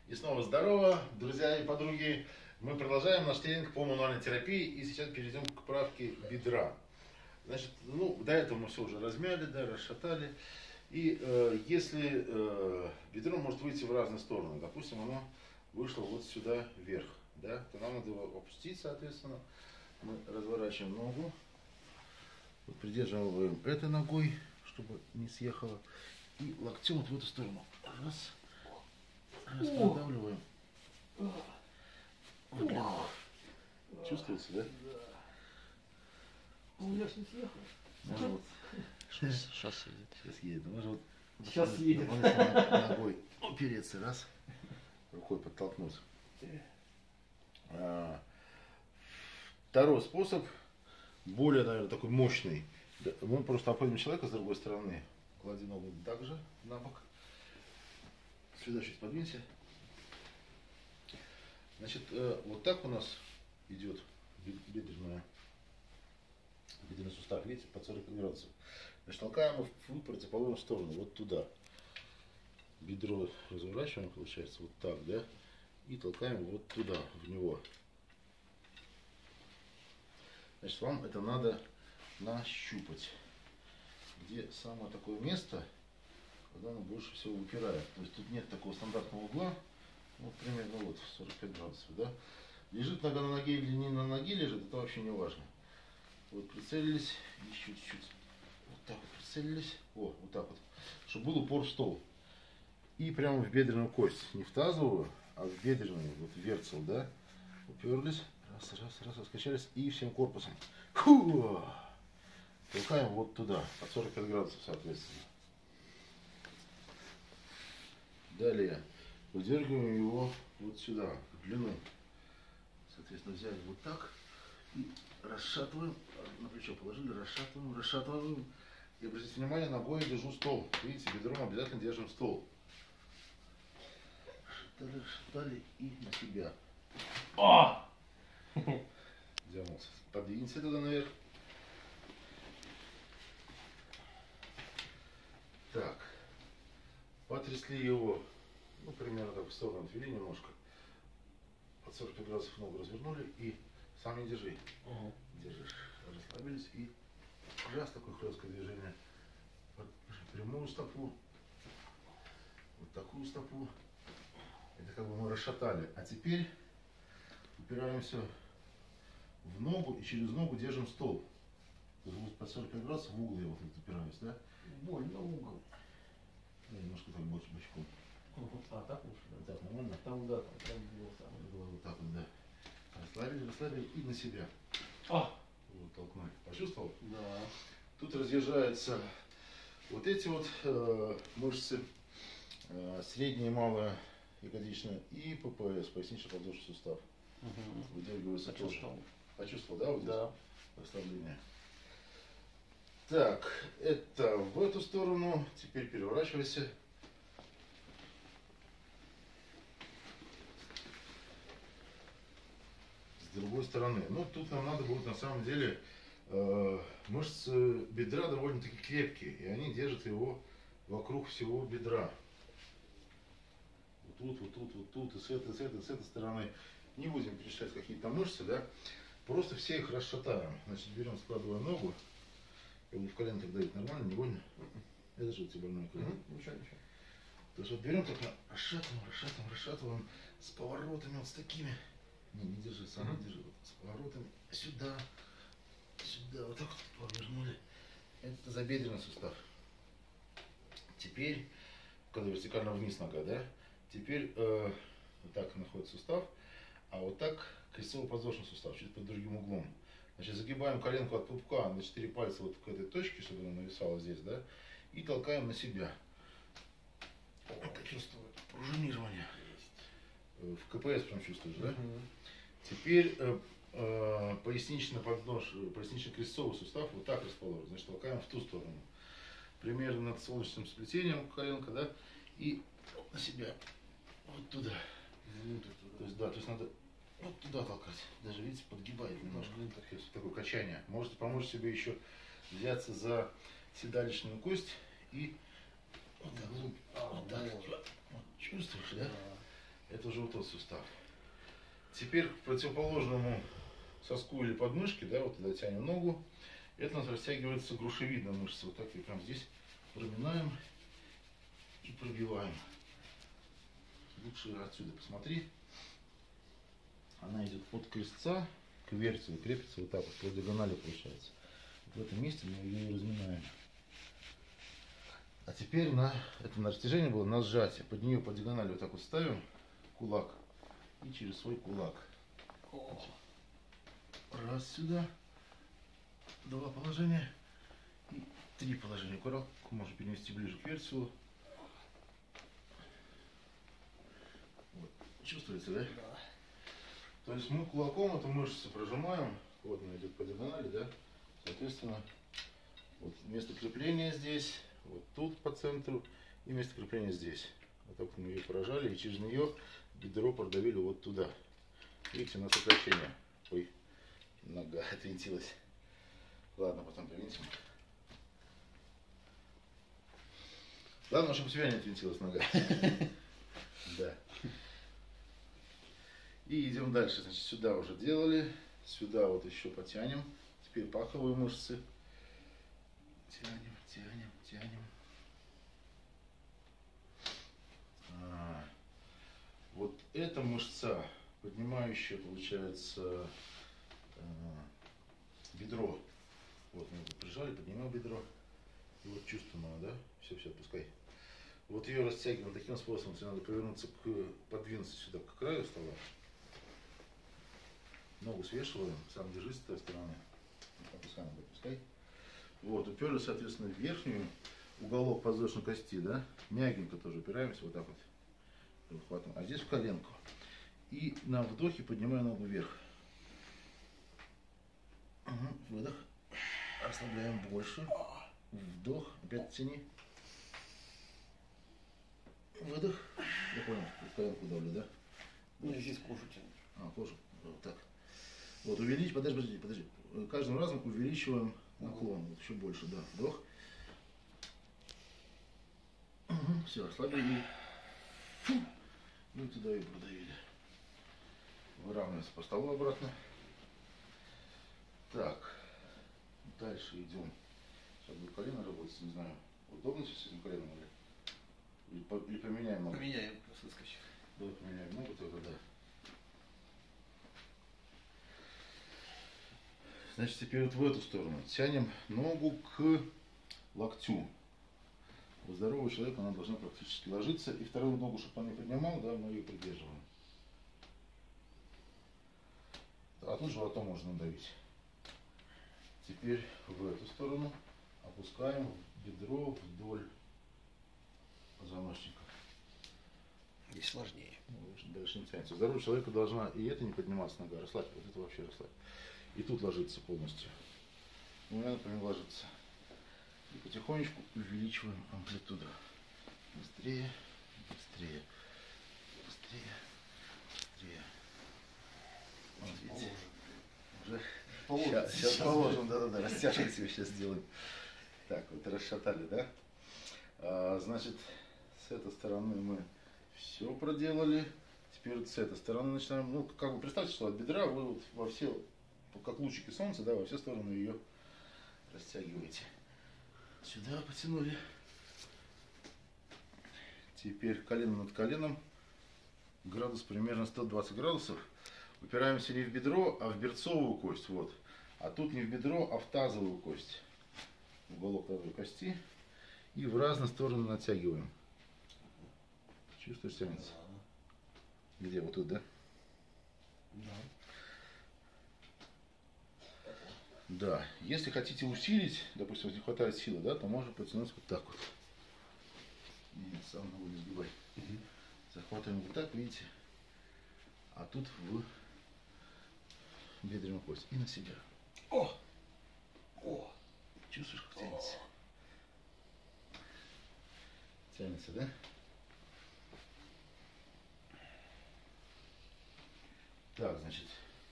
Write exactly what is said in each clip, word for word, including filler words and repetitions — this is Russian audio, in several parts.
И снова здорово, друзья и подруги. Мы продолжаем наш тренинг по мануальной терапии и сейчас перейдем к правке бедра. Значит, ну, до этого мы все уже размяли, да, расшатали. И э, если э, бедро может выйти в разные стороны, допустим, оно вышло вот сюда вверх, да, то нам надо его опустить, соответственно. Мы разворачиваем ногу, вот придерживаем этой ногой, чтобы не съехало, и локтем вот в эту сторону. Раз. Раз, продавливаем. Вот. Чувствуется, да? Да. У меня ж не съехал. Можно вот. Сейчас едет. Сейчас едет. Можно вот Сейчас едет. ногой упереться, раз. Рукой подтолкнуть. А, второй способ, более, наверное, такой мощный. Мы просто обходим человека с другой стороны. Клади ногу также на бок. Сюда чуть подвинься. Значит, э, вот так у нас идет бедренная, бедренный сустав, видите, под сорок градусов. Значит, толкаем его в противоположную сторону, вот туда. Бедро разворачиваем, получается, вот так, да? И толкаем его вот туда, в него. Значит, вам это надо нащупать. Где самое такое место, когда оно больше всего выпирает. То есть тут нет такого стандартного угла. Вот примерно вот сорок пять градусов, да. Лежит нога на ноге или не на ноге лежит, это вообще не важно. Вот прицелились, еще чуть-чуть. Вот так вот прицелились. О, вот так вот. Чтобы был упор в стол. И прямо в бедренную кость. Не в тазовую, а в бедренную. Вот в верцел, да. Уперлись. Раз, раз, раз, раскачались. И всем корпусом. Фу! Толкаем вот туда. Под сорок пять градусов, соответственно. Далее. Выдергиваем его вот сюда, в длину. Соответственно, взяли вот так и расшатываем. На плечо положили, расшатываем, расшатываем. И обратите внимание, ногой держу стол. Видите, бедром обязательно держим стол. Расшатали, расшатали и на себя. О! Дернулся. Подвинься туда наверх. Так. Потрясли его. Ну, примерно так в сторону отвели немножко. Под сорок пять градусов ногу развернули и сам не держи. Угу. Держишь. Расслабились и раз такое хлесткое движение. Под прямую стопу. Вот такую стопу. Это как бы мы расшатали. А теперь упираемся в ногу и через ногу держим стол. То есть вот под сорок пять градусов в угол я вот тут упираюсь, да? Больно угол. Я немножко так больше бочком. А, так лучше, да? Так, нормально? Там, да, там, там было самое. Было вот так вот, да. Расслабили, расслабили и на себя. А! Вот, толкнули. Почувствовал? Да. Тут разъезжаются вот эти вот э, мышцы, э, средняя и малая ягодичная, и ППС, пояснично-подвздошный сустав. Угу. Выдергивается Почувствовал. тоже. Почувствовал, да, вот здесь? Да. Расслабление. Так, это в эту сторону. Теперь переворачивайся. С другой стороны. Ну, тут нам надо будет на самом деле э, мышцы бедра довольно-таки крепкие. И они держат его вокруг всего бедра. Вот тут, вот тут, вот тут, и с этой, с этой, с этой стороны. Не будем перечислять какие-то мышцы, да. Просто все их расшатаем. Значит, берем, складываем ногу. Я буду в коленках давить нормально, не больно? Это же у тебя больное колено. Угу. Ничего, ничего. То есть вот берем так, расшатываем, расшатываем, расшатываем с поворотами вот с такими. Не, не держи, сам не держи. Вот, с поворотами сюда, сюда, вот так вот повернули. Это забедренный сустав. Теперь, когда вертикально вниз нога, да? Теперь э, вот так находится сустав, а вот так крестцово-подвздошный сустав, чуть под другим углом. Значит, загибаем коленку от пупка на четыре пальца вот к этой точке, чтобы она нависала здесь, да? И толкаем на себя. Вот так чувствую пружинирование. В КПС прям чувствуешь, да? Угу. Теперь э, э, пояснично-подвздошный, пояснично-крестцовый сустав вот так расположен. Значит, толкаем в ту сторону. Примерно над солнечным сплетением коленка, да? И на себя. Вот туда. Внутрь туда. То есть, да, то есть надо вот туда толкать. Даже, видите, подгибает немножко. Mm-hmm. такое, такое качание. Можете помочь себе еще взяться за седалищную кость и вот так. Mm-hmm. А, вот так. Вот, чувствуешь, да? Это уже вот тот сустав. Теперь к противоположному соску или подмышке, да, вот туда тянем ногу. Это у нас растягивается грушевидная мышца. Вот так и прям здесь проминаем и пробиваем. Лучше отсюда посмотри. Она идет от крестца к вертелу, крепится вот так вот, по диагонали получается. Вот в этом месте мы ее разминаем. А теперь на это на растяжение было на сжатие. Под нее по диагонали вот так вот ставим кулак и через свой кулак. Раз сюда, два положения и три положения. Кулак можно перенести ближе к вертелу. Вот. Чувствуется, да? Да. То есть мы кулаком эту мышцу прожимаем, вот она идет по диагонали, да, соответственно, вот место крепления здесь, вот тут по центру и место крепления здесь. Вот так мы ее прожали и через нее бедро продавили вот туда. Видите, на сокращение. Ой, нога отвинтилась. Ладно, потом повинтим. Ладно, чтобы у тебя не отвинтилась нога. Да. И идем дальше. Значит, сюда уже делали. Сюда вот еще потянем. Теперь паховые мышцы. Тянем, тянем, тянем. А, вот эта мышца, поднимающая, получается, э, бедро. Вот мы его прижали, поднимаем бедро. И вот чувствуем его, да? Все, все, отпускай. Вот ее растягиваем таким способом. Тебе надо повернуться, к, подвинуться сюда к краю стола. Ногу свешиваем, сам держись с той стороны. Опускай, ногу, опускай. Вот, уперлись, соответственно, в верхнюю, уголок подвздошной кости, да? Мягенько тоже упираемся, вот так вот. Хватаем. А здесь в коленку. И на вдохе поднимаю ногу вверх. Угу. Выдох. Расслабляем больше. Вдох. Опять тяни. Выдох. Я понял, в коленку давлю, да? Ну, здесь кожу тянет. А, кожу. Вот так. Вот, увеличить, подожди, подожди, подожди. Каждым разом увеличиваем наклон. Вот еще больше, да. Вдох. Угу. Все, расслабили. Фу. Ну и туда и продавили. Выравниваемся по столу обратно. Так. Дальше идем. Сейчас будет колено работать, не знаю. Удобно сейчас с этим коленом или? Или, по, или поменяем ногу? Поменяем, выскочив. Давай поменяем ногу тогда, да. Значит, теперь вот в эту сторону. Тянем ногу к локтю. У здорового человека она должна практически ложиться. И вторую ногу, чтобы он не поднимал, да, мы ее придерживаем. А тут животом можно надавить. Теперь в эту сторону опускаем бедро вдоль позвоночника. Здесь сложнее. Ну, дальше не тянется. У здорового человека должна и это не подниматься нога, расслабь, вот это вообще расслабь. И тут ложится полностью. У меня, например, ложится. И потихонечку увеличиваем амплитуду. Быстрее, быстрее, быстрее, быстрее. Вот видите? Уже Положим. Сейчас, сейчас положим, да-да-да, растяжку себе сейчас сделаем. Так, вот расшатали, да? А, значит, с этой стороны мы все проделали. Теперь вот с этой стороны начинаем. Ну, как бы представьте, что от бедра вы вот во все, как лучики солнца, да, во все стороны ее растягиваете. Сюда потянули. Теперь колено над коленом. Градус примерно сто двадцать градусов. Упираемся не в бедро, а в берцовую кость. Вот. А тут не в бедро, а в тазовую кость. Уголок тазовой кости. И в разные стороны натягиваем. Чувствуешь, тянется? Где? Вот тут, да? Да. Да. Если хотите усилить, допустим, не хватает силы, да, то можно потянуть вот так вот. Нет, сам ногу не сгибай. Угу. Захватываем вот так, видите? А тут в бедренную кость. И на себя. О! О! Чувствуешь, как тянется? Тянется, да? Так, значит,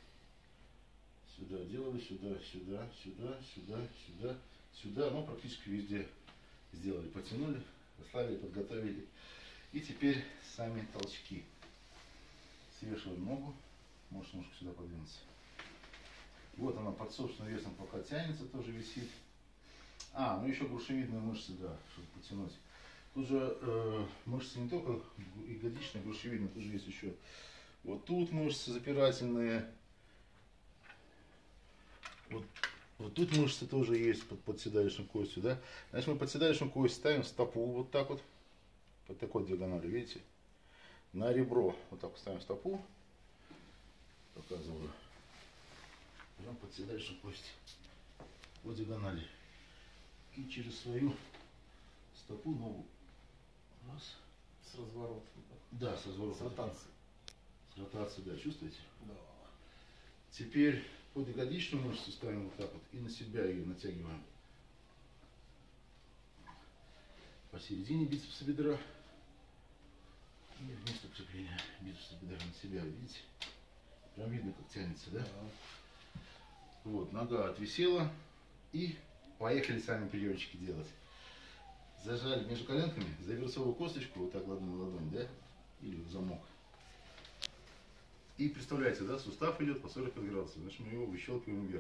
сюда делали, сюда, сюда, сюда, сюда, сюда, сюда, ну, практически везде сделали, потянули, расслабили, подготовили. И теперь сами толчки. Свешиваем ногу. Можешь немножко сюда подвинуться. Вот она под собственным весом пока тянется, тоже висит. А, ну еще грушевидные мышцы, да, чтобы потянуть. Тут же э, мышцы не только ягодичные, грушевидные, тут же есть еще вот тут мышцы запирательные. Вот, вот тут мышцы тоже есть под, под седалищной костью, да. Значит, мы под седалищную кость ставим стопу вот так вот, под такой диагональю, видите, на ребро. Вот так вот ставим стопу, показываю, прям под седалищную кость, по диагонали. И через свою стопу ногу. Раз. С разворотом. Да, с разворотом. С ротацией. С ротацией, да, чувствуете? Да. Теперь под ягодичную мышцу ставим вот так вот и на себя ее натягиваем. Посередине бицепса бедра. И вместо крепления бицепса бедра на себя, видите? Прям видно, как тянется, да? Да. Вот, нога отвисела. И поехали сами приемчики делать. Зажали между коленками за берцовую косточку, вот так ладонь на ладонь, да? Или в замок. И представляете, да, сустав идет по сорок пять градусов, значит мы его выщелкиваем вверх.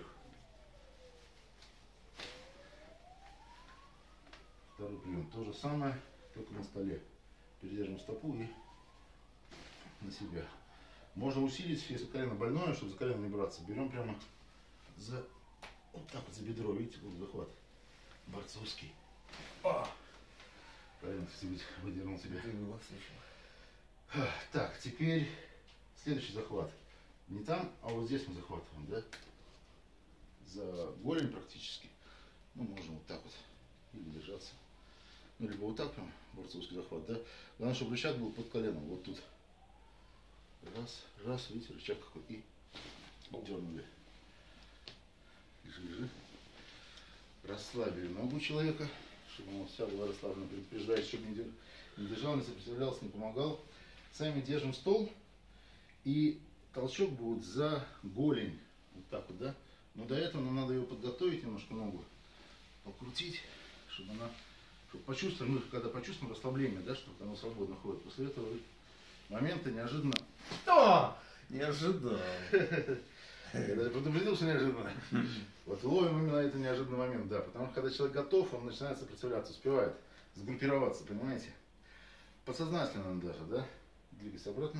Второй прием. То же самое, только на столе. Передержим стопу и на себя. Можно усилить, если колено больное, чтобы за колено не браться. Берем прямо за, вот так вот за бедро, видите, вот захват борцовский. А! Правильно, кстати, выдернул себя. Ты его слышал. Так, теперь следующий захват. Не там, а вот здесь мы захватываем, да? За голень практически. Ну, можем вот так вот. Или держаться. Ну, либо вот так прям, борцовский захват, да? Главное, чтобы рычаг был под коленом, вот тут. Раз, раз, видите, рычаг какой. И дернули. Лежи, лежи. Расслабили ногу человека, чтобы она вся была расслаблена, предупреждает, чтобы не, не держал, не сопротивлялся, не помогал. Сами держим стол, и толчок будет за голень, вот так вот, да. Но до этого нам надо ее подготовить, немножко ногу покрутить, чтобы она, чтобы почувствовать, мы когда почувствуем расслабление, да, чтобы оно свободно ходит. После этого момента неожиданно... Что? Не ожидал. Я даже предупредил, что неожиданно. Вот ловим именно этот неожиданный момент, да. Потому что когда человек готов, он начинает сопротивляться, успевает сгруппироваться, понимаете? Подсознательно даже, да? Двигайся обратно.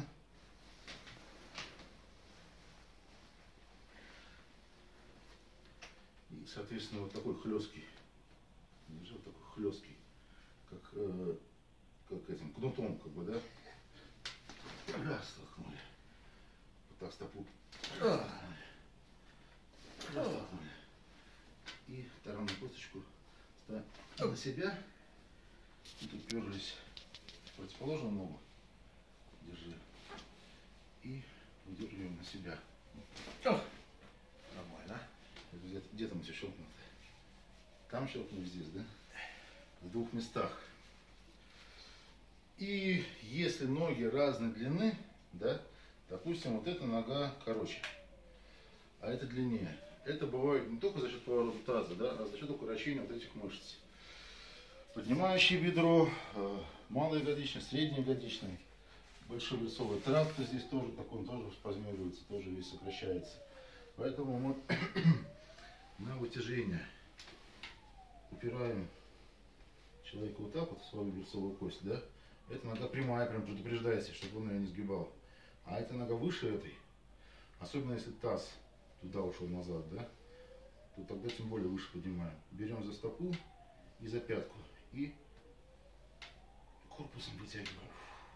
И, соответственно, вот такой хлесткий. Держи, вот такой хлесткий. Как, э, как этим кнутом, как бы, да? Раз, толкнули. Вот так стопу. И вторую косточку ставим на себя. И тут перлись в противоположную ногу. Держи. И выдергиваем на себя. Нормально. Где, где там у тебя щелкнут? Там щелкнул, здесь, да? В двух местах. И если ноги разной длины, да, допустим, вот эта нога короче, а это длиннее. Это бывает не только за счет поворота таза, да, а за счет укорочения вот этих мышц. Поднимающее бедро, малоягодичный, среднеягодичный, большой лицевой тракт здесь тоже, так он тоже спазмируется, тоже весь сокращается. Поэтому мы на вытяжение упираем человека вот так вот в свою лицевую кость, да. Эта нога прямая, прям предупреждайте, чтобы он ее не сгибал. А эта нога выше этой, особенно если таз туда ушел назад, да, то тогда тем более выше поднимаем. Берем за стопу и за пятку и корпусом вытягиваем.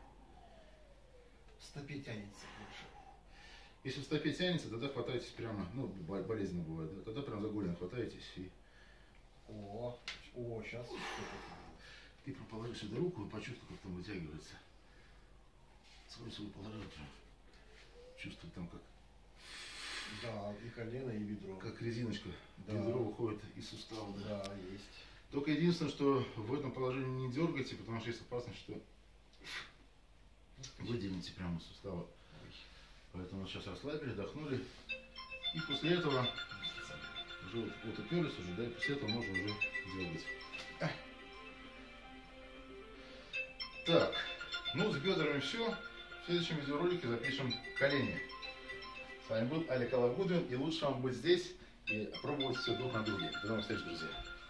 В стопе тянется больше. Если в стопе тянется, тогда хватаетесь прямо, ну, болезненно бывает, да, тогда прям за голень хватаетесь и... О, о, сейчас. Ты положи сюда руку и почувствуй, как там вытягивается. Свой свой положил прям. Чувствуй там, как... Да, и колено, и бедро. Как резиночка. Да. Бедро выходит из сустава. Да. Да, есть. Только единственное, что в этом положении не дергайте, потому что есть опасность, что выделите прямо из сустава. Поэтому сейчас расслабили, вдохнули. И после этого уже вот, вот уперлись уже, да, и после этого можно уже делать. Так, ну с бедрами все. В следующем видеоролике запишем колени. С вами был Олег Алагудвин, и лучше вам быть здесь и пробовать все друг на друге. До новых встреч, друзья.